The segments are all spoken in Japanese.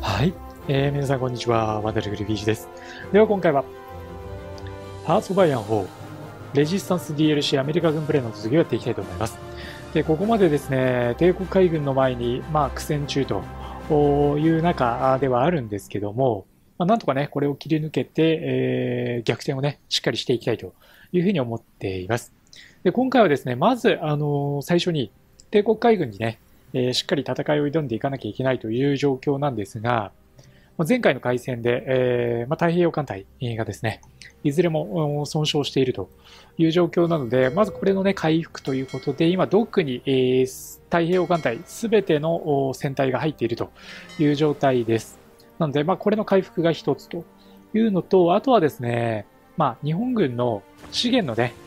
はい、皆さんこんにちは。ワンダルグリフィージです。では今回は、ハーツ・オブ・アイアン4、レジスタンス DLC アメリカ軍プレイの続きをやっていきたいと思います。で、ここまでですね、帝国海軍の前に、苦戦中という中ではあるんですけども、なんとかね、これを切り抜けて、逆転をね、しっかりしていきたいというふうに思っています。で、今回はですね、まず、最初に、帝国海軍にね、しっかり戦いを挑んでいかなきゃいけないという状況なんですが、前回の海戦で、太平洋艦隊がですね、いずれも損傷しているという状況なので、まずこれのね、回復ということで、今、ドックに、太平洋艦隊すべての船体が入っているという状態です。なので、これの回復が一つというのと、あとはですね、日本軍の資源のね、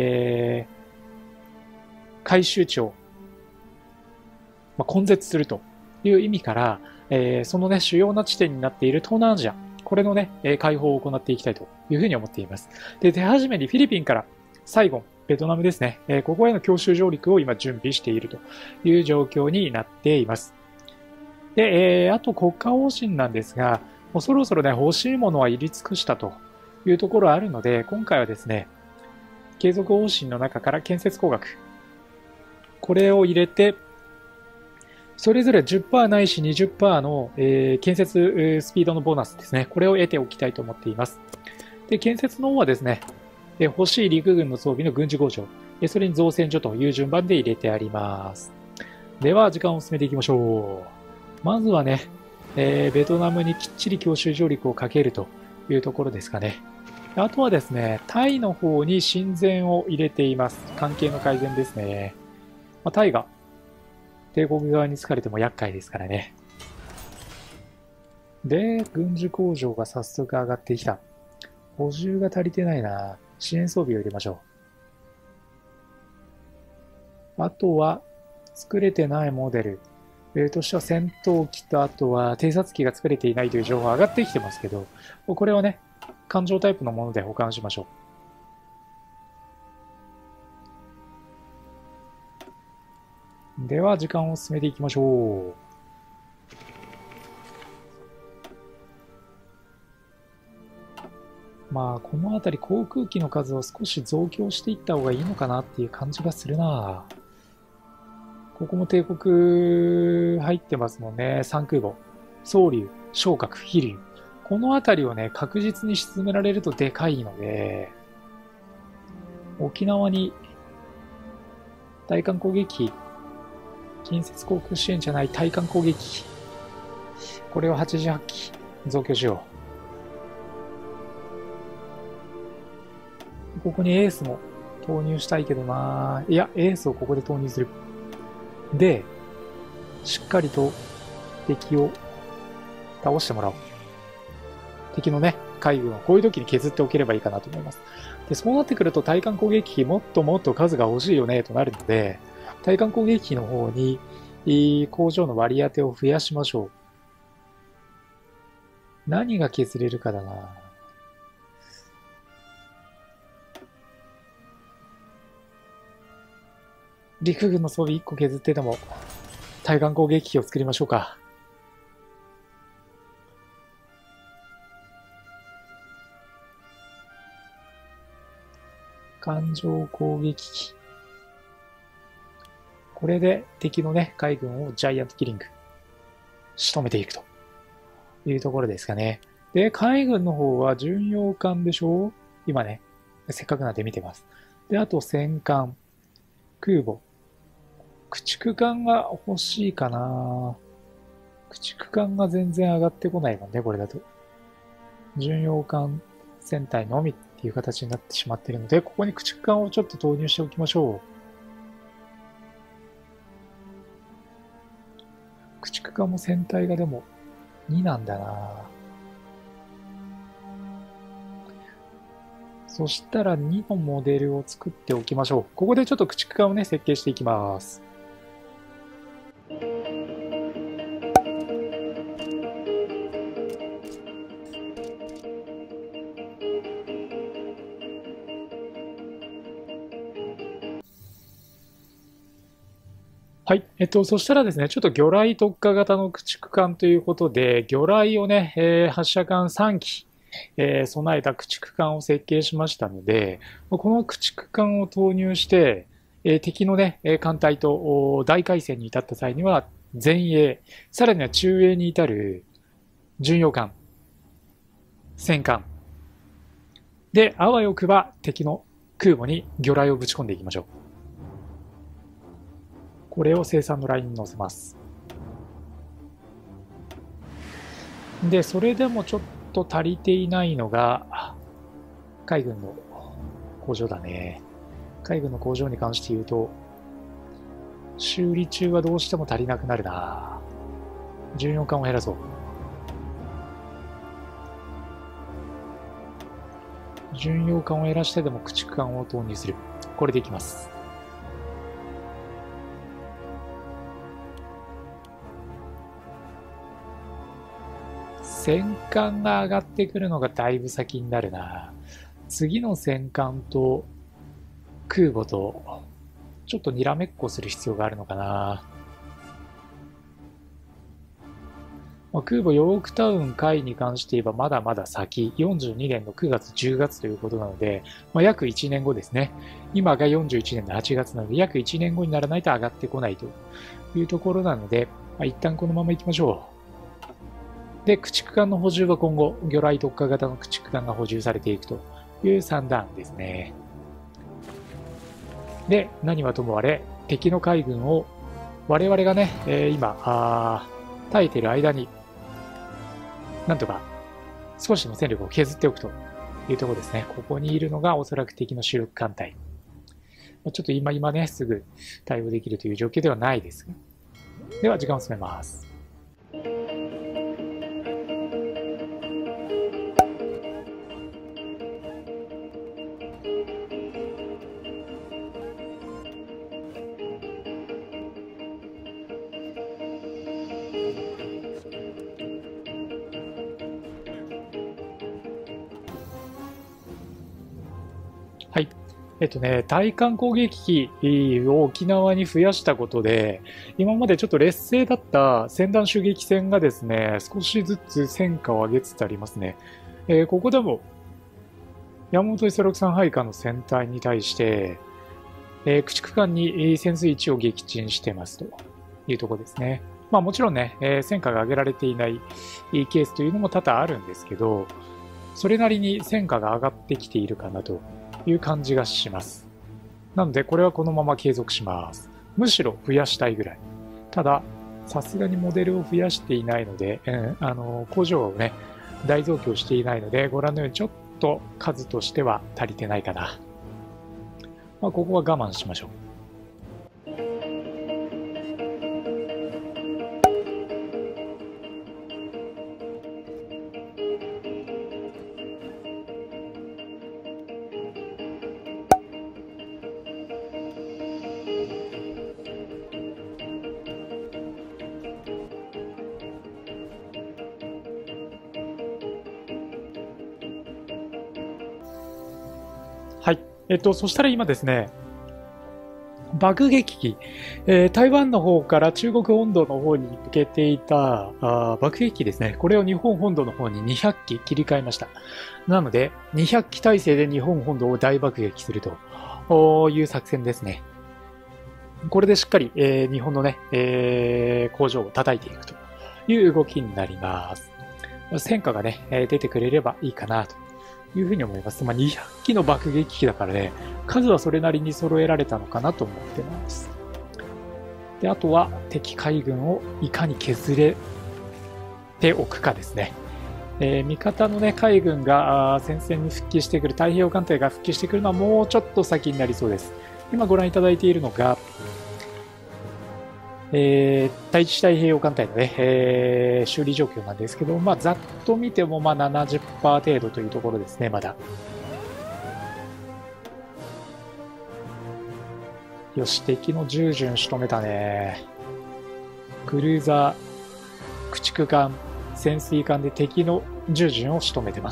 回収地を、根絶するという意味から、そのね、主要な地点になっている東南アジア、これのね、解放を行っていきたいというふうに思っています。で、手始めにフィリピンからサイゴン、ベトナムですね、ここへの強襲上陸を今準備しているという状況になっています。で、あと国家方針なんですが、もうそろそろね、欲しいものは入り尽くしたというところあるので、今回はですね、継続方針の中から建設工学、これを入れて、それぞれ10%ないし20%の、建設スピードのボーナスですね。これを得ておきたいと思っています。で、建設の方はですね、欲しい陸軍の装備の軍事工場、それに造船所という順番で入れてあります。では、時間を進めていきましょう。まずはね、ベトナムにきっちり強襲上陸をかけるというところですかね。あとはですね、タイの方に親善を入れています。関係の改善ですね。タイが帝国側に疲れても厄介ですからね。で、軍需工場が早速上がってきた。補充が足りてないな。支援装備を入れましょう。あとは、作れてないモデル。としては戦闘機とあとは偵察機が作れていないという情報上がってきてますけど、これはね、艦上タイプのもので保管しましょう。では、時間を進めていきましょう。この辺り航空機の数を少し増強していった方がいいのかなっていう感じがするな。ここも帝国入ってますもんね。三空母、総流、昇格、飛龍。この辺りをね、確実に沈められるとでかいので、沖縄に対艦攻撃機、近接航空支援じゃない対艦攻撃機。これを88機増強しよう。ここにエースも投入したいけどな。いや、エースをここで投入する。で、しっかりと敵を倒してもらおう。敵のね、海軍をこういう時に削っておければいいかなと思います。で、そうなってくると対艦攻撃機もっともっと数が欲しいよねとなるので、対艦攻撃機の方に工場の割り当てを増やしましょう。何が削れるかだな。陸軍の装備1個削ってでも対艦攻撃機を作りましょうか。艦上攻撃機。これで敵のね、海軍をジャイアントキリング。仕留めていくというところですかね。で、海軍の方は巡洋艦でしょう今ね、せっかくなんで見てます。で、あと戦艦、空母。駆逐艦が欲しいかな。駆逐艦が全然上がってこないもんね、これだと。巡洋艦船体のみっていう形になってしまっているので、ここに駆逐艦をちょっと投入しておきましょう。駆逐艦も船体がでも2なんだな。そしたら2のモデルを作っておきましょう。ここでちょっと駆逐艦をね、設計していきます。 はい。そしたらですね、ちょっと魚雷特化型の駆逐艦ということで、魚雷をね、発射管3機、備えた駆逐艦を設計しましたので、この駆逐艦を投入して、敵のね、艦隊と大海戦に至った際には、前衛、さらには中衛に至る巡洋艦、戦艦。で、あわよくば敵の空母に魚雷をぶち込んでいきましょう。これを生産のラインに載せます。で、それでもちょっと足りていないのが、海軍の工場だね。海軍の工場に関して言うと、修理中はどうしても足りなくなるな。巡洋艦を減らそう。巡洋艦を減らしてでも駆逐艦を投入する。これでいきます。戦艦が上がってくるのがだいぶ先になるな。次の戦艦と空母とちょっとにらめっこする必要があるのかな。空母ヨークタウン海に関して言えばまだまだ先、42年の9月10月ということなので、約1年後ですね。今が41年の8月なので、約1年後にならないと上がってこないというところなので、一旦このまま行きましょう。で、駆逐艦の補充は今後、魚雷特化型の駆逐艦が補充されていくという3段ですね。で、何はともあれ、敵の海軍を我々がね、今、耐えている間に、なんとか少しでも戦力を削っておくというところですね。ここにいるのがおそらく敵の主力艦隊。ちょっと今ね、すぐ対応できるという状況ではないですが。では、時間を進めます。はい。対艦攻撃機を沖縄に増やしたことで、今までちょっと劣勢だった船団襲撃戦がですね、少しずつ戦果を上げつつありますね。ここでも、山本五十六さん配下の船体に対して、駆逐艦に潜水置を撃沈してますというところですね。もちろんね、戦果が上げられていないケースというのも多々あるんですけど、それなりに戦果が上がってきているかなという感じがします。なので、これはこのまま継続します。むしろ増やしたいぐらい。ただ、さすがにモデルを増やしていないので、工場をね、大増強していないので、ご覧のようにちょっと数としては足りてないかな。ここは我慢しましょう。はい。そしたら今ですね、爆撃機、台湾の方から中国本土の方に向けていた爆撃機ですね。これを日本本土の方に200機切り替えました。なので、200機体制で日本本土を大爆撃するという作戦ですね。これでしっかり、日本のね、工場を叩いていくという動きになります。戦果がね、出てくれればいいかなというふうに思います。200機の爆撃機だからね、数はそれなりに揃えられたのかなと思ってます。で、あとは敵海軍をいかに削れておくかですね。味方のね、海軍が戦線に復帰してくる、太平洋艦隊が復帰してくるのはもうちょっと先になりそうです。今ご覧いただいているのが、第一太平洋艦隊のね、修理状況なんですけど、ざっと見ても70% 程度というところですね、まだ。よし、敵の10巡仕留めたね。クルーザー、駆逐艦、潜水艦で敵の10巡を仕留めてます。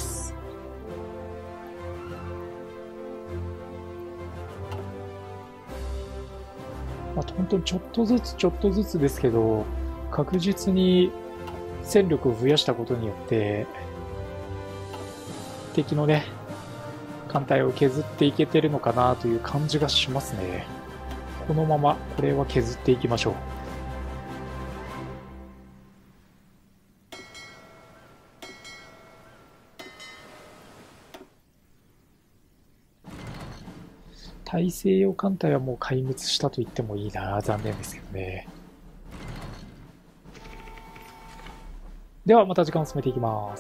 まあ、本当にちょっとずつちょっとずつですけど、確実に戦力を増やしたことによって、敵のね、艦隊を削っていけてるのかなという感じがしますね。このままこれは削っていきましょう。大西洋艦隊はもう壊滅したと言ってもいいな。残念ですけどね。ではまた時間を進めていきます。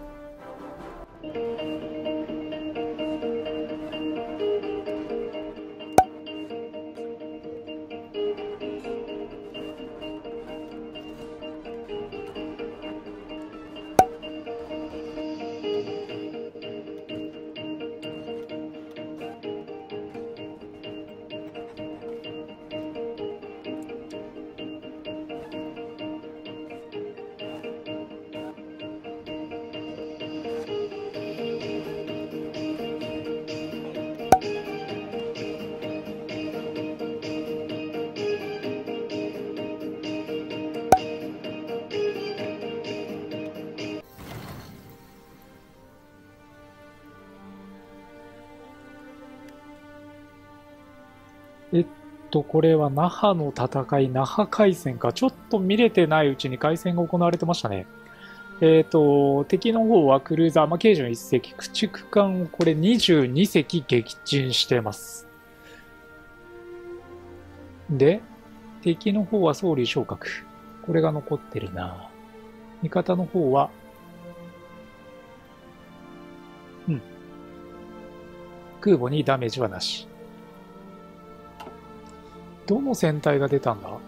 これは那覇の戦い、那覇海戦か。ちょっと見れてないうちに海戦が行われてましたね。敵の方はクルーザー、軽巡1隻、駆逐艦をこれ22隻撃沈してます。で、敵の方は総理昇格。これが残ってるな。味方の方は、空母にダメージはなし。どの戦隊が出たんだ？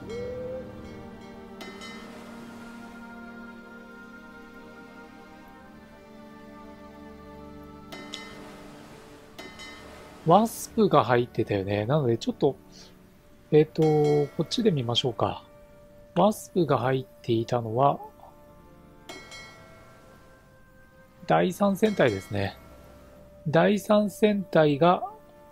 ワスプが入ってたよね。なのでちょっと、こっちで見ましょうか。ワスプが入っていたのは、第3戦隊ですね。第3戦隊が、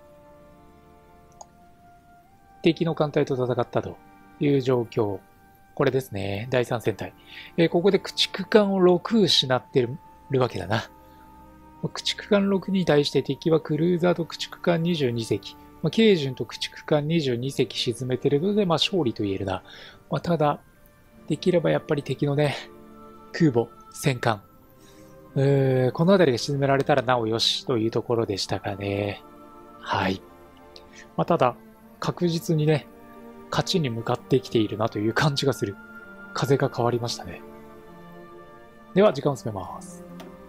敵の艦隊と戦ったという状況。これですね。第3戦隊。ここで駆逐艦を6失ってるわけだな。駆逐艦6に対して敵はクルーザーと駆逐艦22隻。軽巡と駆逐艦22隻沈めてるので、勝利と言えるな。ただ、できればやっぱり敵のね、空母、戦艦。この辺りが沈められたらなおよしというところでしたかね。はい。ただ、確実にね、勝ちに向かってきているなという感じがする。風が変わりましたね。では、時間を進めます。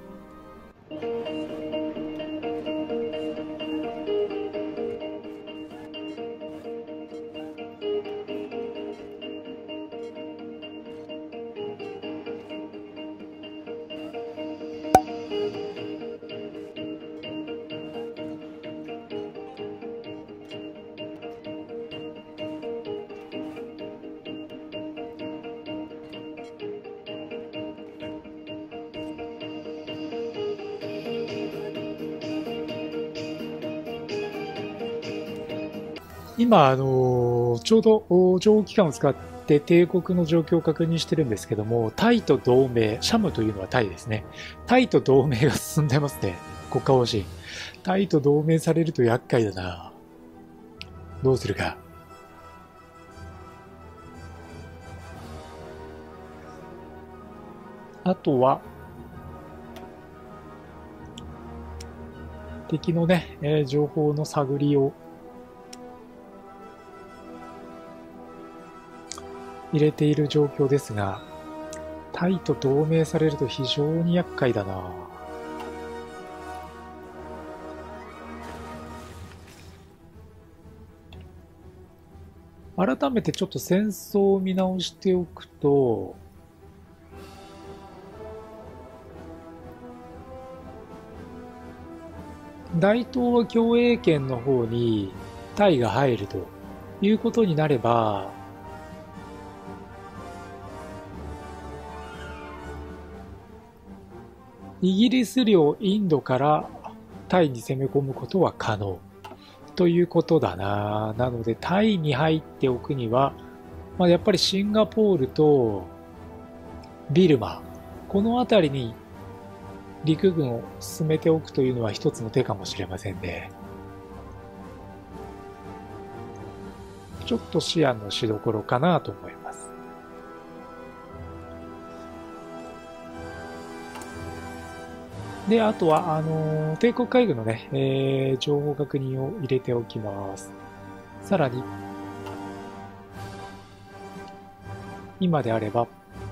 今、ちょうど情報機関を使って帝国の状況を確認してるんですけども、タイと同盟、シャムというのはタイですね。タイと同盟が進んでますね。国家方針。タイと同盟されると厄介だな。どうするか。あとは、敵のね、情報の探りを入れている状況ですが、タイと同盟されると非常に厄介だな。改めてちょっと戦争を見直しておくと、大東亜共栄圏の方にタイが入るということになれば、イギリス領インドからタイに攻め込むことは可能。 ということだな。なので、タイに入っておくには、まあ、やっぱりシンガポールとビルマ、この辺りに陸軍を進めておくというのは一つの手かもしれませんね。ちょっと視野のしどころかなと思います。で、あとは、帝国海軍のね、情報確認を入れておきます。さらに、今であれば、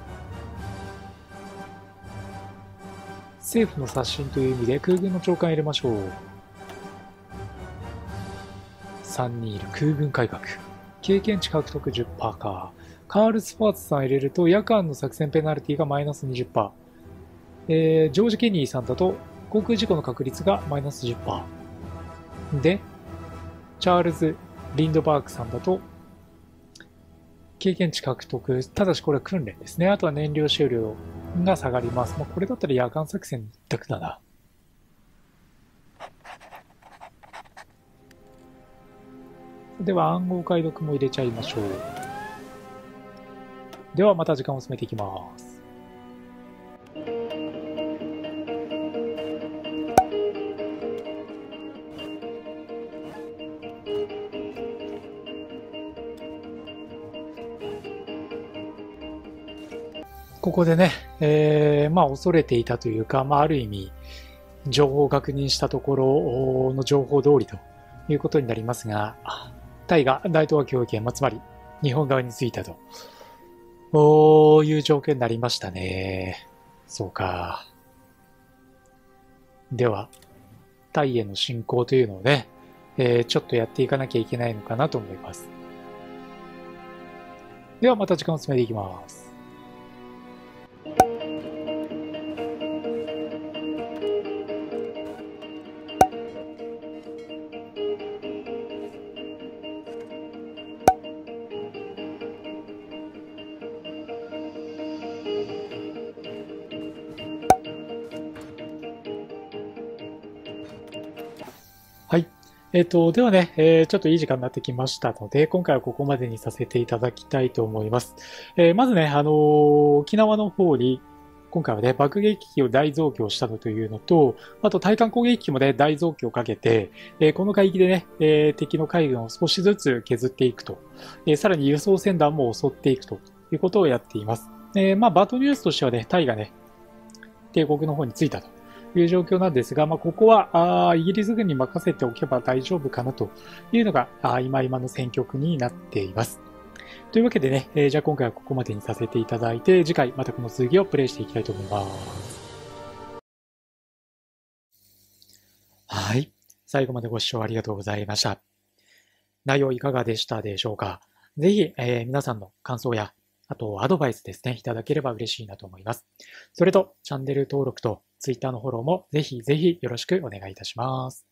政府の刷新という意味で空軍の長官入れましょう。321空軍改革。経験値獲得 10% か。カール・スパーツさん入れると夜間の作戦ペナルティがマイナス 20%。ジョージ・ケニーさんだと航空事故の確率がマイナス 10%。で、チャールズ・リンドバーグさんだと経験値獲得、ただしこれは訓練ですね。あとは燃料使用量が下がります。まあ、これだったら夜間作戦一択だな。では暗号解読も入れちゃいましょう。ではまた時間を進めていきます。ここでね、まあ恐れていたというか、まあある意味、情報を確認したところの情報通りということになりますが、タイが大東亜共栄圏、つまり日本側についたと、いう条件になりましたね。そうか。では、タイへの侵攻というのをね、ちょっとやっていかなきゃいけないのかなと思います。ではまた時間を進めていきます。はい。ではね、ちょっといい時間になってきましたので、今回はここまでにさせていただきたいと思います。まずね、沖縄の方に、今回はね、爆撃機を大増強したのというのと、あと対艦攻撃機もね、大増強をかけて、この海域でね、敵の海軍を少しずつ削っていくと、さらに輸送船団も襲っていくということをやっています。まあ、バトニュースとしてはね、タイがね、帝国の方に着いたという状況なんですが、まあ、ここはイギリス軍に任せておけば大丈夫かなというのが今の戦局になっています。というわけでね、じゃあ今回はここまでにさせていただいて、次回またこの続きをプレイしていきたいと思います。はい。最後までご視聴ありがとうございました。内容いかがでしたでしょうか。ぜひ、皆さんの感想や、あとアドバイスですね、いただければ嬉しいなと思います。それと、チャンネル登録と Twitter のフォローもぜひぜひよろしくお願いいたします。